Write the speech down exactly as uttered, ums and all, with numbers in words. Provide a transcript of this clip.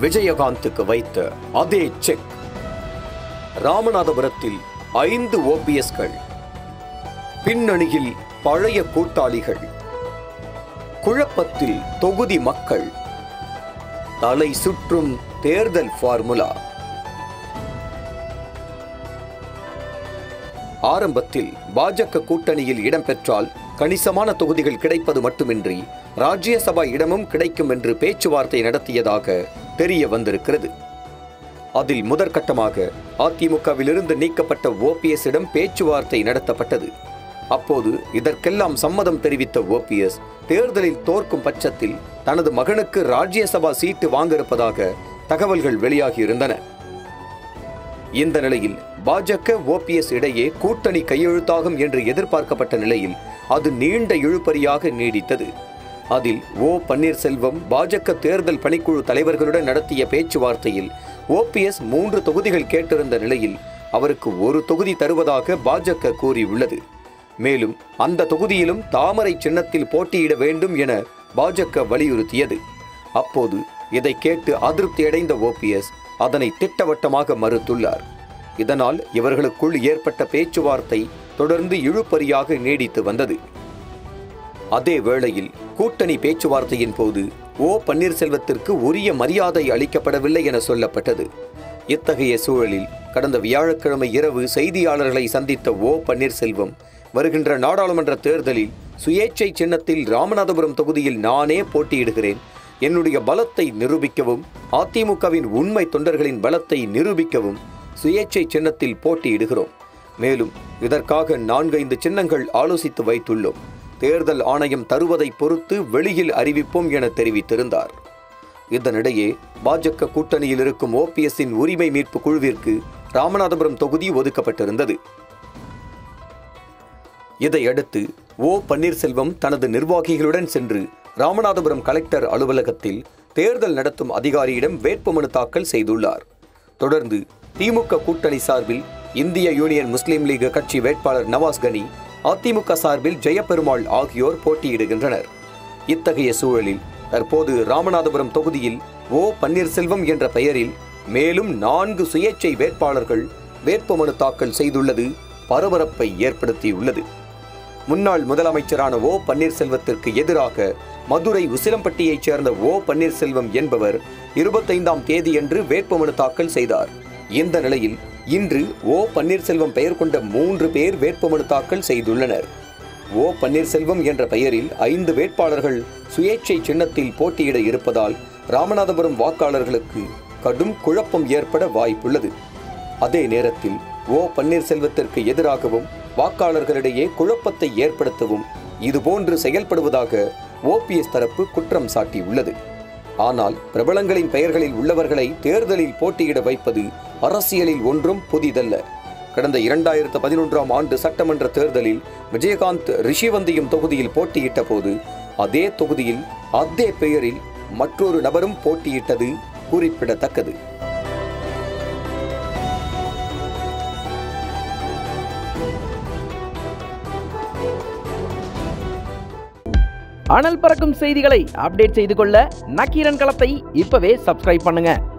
விஜயகாந்துக்கு வைத்த அதே செக். ராமநாதபுரத்தில் ஐந்து ஓபிஎஸ்கள், பின்னணியில் பழைய கூட்டாளிகள், குழப்பத்தில் தொகுதி மக்கள், தலை சுற்றும் தேர்தல் ஃபார்முலா. ஆரம்பத்தில் பாஜக கூட்டணியில் இடம்பெற்றால் கணிசமான தொகுதிகள் கிடைப்பது மட்டுமின்றி ராஜ்யசபா இடமும் கிடைக்கும் என்று பேச்சுவார்த்தை நடத்தியதாக தெரிய வந்திருக்கிறது. அதில் முதற்கட்டமாக அதிமுகவிலிருந்து நீக்கப்பட்ட ஓபிஎஸ் இடம் பேச்சுவார்த்தை நடத்தப்பட்டது. அப்போது இதற்கெல்லாம் சம்மதம் தெரிவித்த ஓபிஎஸ் தேர்தலில் தோற்கும் பட்சத்தில் தனது மகனுக்கு ராஜ்யசபா சீட்டு வாங்க இருப்பதாக தகவல்கள் வெளியாகியிருந்தன. இந்த நிலையில் பாஜக ஓபிஎஸ் இடையே கூட்டணி கையெழுத்தாகும் என்று எதிர்பார்க்கப்பட்ட நிலையில் அது நீண்ட இழுபறியாக நீடித்தது. அதில் ஓ பன்னீர்செல்வம் பாஜக தேர்தல் பணிக்குழு தலைவர்களுடன் நடத்திய பேச்சுவார்த்தையில் ஓபிஎஸ் மூன்று தொகுதிகள் கேட்டிருந்த நிலையில் அவருக்கு ஒரு தொகுதி தருவதாக பாஜக கூறியுள்ளது. மேலும் அந்த தொகுதியிலும் தாமரை சின்னத்தில் போட்டியிட வேண்டும் என பாஜக வலியுறுத்தியது. அப்போது இதை கேட்டு அதிருப்தியடைந்த ஓபிஎஸ் அதனை திட்டவட்டமாக மறுத்துள்ளார். இதனால் இவர்களுக்குள் ஏற்பட்ட பேச்சுவார்த்தை தொடர்ந்து இழுபறியாக நீடித்து வந்தது. அதே வேளையில் கூட்டணி பேச்சுவார்த்தையின் போது ஓ பன்னீர்செல்வத்திற்கு உரிய மரியாதை அளிக்கப்படவில்லை என சொல்லப்பட்டது. இத்தகைய சூழலில் கடந்த வியாழக்கிழமை இரவு செய்தியாளர்களை சந்தித்த ஓ பன்னீர்செல்வம் வருகின்ற நாடாளுமன்ற தேர்தலில் சுயேட்சை சின்னத்தில் ராமநாதபுரம் தொகுதியில் நானே போட்டியிடுகிறேன், என்னுடைய பலத்தை நிரூபிக்கவும் அதிமுகவின் உண்மை தொண்டர்களின் பலத்தை நிரூபிக்கவும் சுயேட்சை சின்னத்தில் போட்டியிடுகிறோம். மேலும் இதற்காக நான்கைந்து சின்னங்கள் ஆலோசித்து வைத்துள்ளோம். தேர்தல் ஆணையம் தருவதை பொறுத்து வெளியில் அறிவிப்போம் என தெரிவித்திருந்தார். இதனிடையே பாஜக கூட்டணியில் இருக்கும் ஓபிஎஸ்ஸின் உரிமை மீட்பு குழுவிற்கு ராமநாதபுரம் தொகுதி ஒதுக்கப்பட்டிருந்தது. இதையடுத்து ஓ பன்னீர்செல்வம் தனது நிர்வாகிகளுடன் சென்று ராமநாதபுரம் கலெக்டர் அலுவலகத்தில் தேர்தல் நடத்தும் அதிகாரியிடம் வேட்புமனு தாக்கல் செய்துள்ளார். தொடர்ந்து திமுக கூட்டணி சார்பில் இந்திய யூனியன் முஸ்லீம் லீக் கட்சி வேட்பாளர் நவாஸ் கனி, அதிமுக சார்பில் ஜெயபெருமாள் ஆகியோர் போட்டியிடுகின்றனர். இத்தகைய சூழலில் தற்போது ராமநாதபுரம் தொகுதியில் ஓ பன்னீர்செல்வம் என்ற பெயரில் மேலும் நான்கு சுயேட்சை வேட்பாளர்கள் வேட்புமனு தாக்கல் செய்துள்ளது பரபரப்பை ஏற்படுத்தியுள்ளது. முன்னாள் முதலமைச்சரான ஓ பன்னீர்செல்வத்திற்கு எதிராக மதுரை உசிலம்பட்டியைச் சேர்ந்த ஓ பன்னீர்செல்வம் என்பவர் இருபத்தைந்தாம் தேதியன்று வேட்புமனு தாக்கல் செய்தார். இந்த நிலையில் இன்று ஓ பன்னீர்செல்வம் பெயர் கொண்ட மூன்று பேர் வேட்புமனு தாக்கல் செய்துள்ளனர். ஓ பன்னீர்செல்வம் என்ற பெயரில் ஐந்து வேட்பாளர்கள் சுயேட்சை சின்னத்தில் போட்டியிட இருப்பதால் ராமநாதபுரம் வாக்காளர்களுக்கு கடும் குழப்பம் ஏற்பட வாய்ப்புள்ளது. அதே நேரத்தில் ஓ பன்னீர்செல்வத்திற்கு எதிராகவும் வாக்காளர்களிடையே குழப்பத்தை ஏற்படுத்தவும் இதுபோன்று செயல்படுவதாக ஓபிஎஸ் தரப்பு குற்றம் சாட்டியுள்ளது. ஆனால் பிரபலங்களின் பெயர்களில் உள்ளவர்களை தேர்தலில் போட்டியிட வைப்பது அரசியலில் ஒன்றும் புதிதல்ல. கடந்த இரண்டாயிரத்து பதினொன்றாம் ஆண்டு சட்டமன்ற தேர்தலில் விஜயகாந்த் ரிஷிவந்தியம் தொகுதியில் போட்டியிட்ட போது அதே தொகுதியில் அதே பெயரில் மற்றொரு நபரும் போட்டியிட்டது குறிப்பிடத்தக்கது. அனல் பறக்கும் செய்திகளை அப்டேட் செய்து கொள்ள நக்கீரன் களத்தை இப்பவே சப்ஸ்கிரைப் பண்ணுங்க.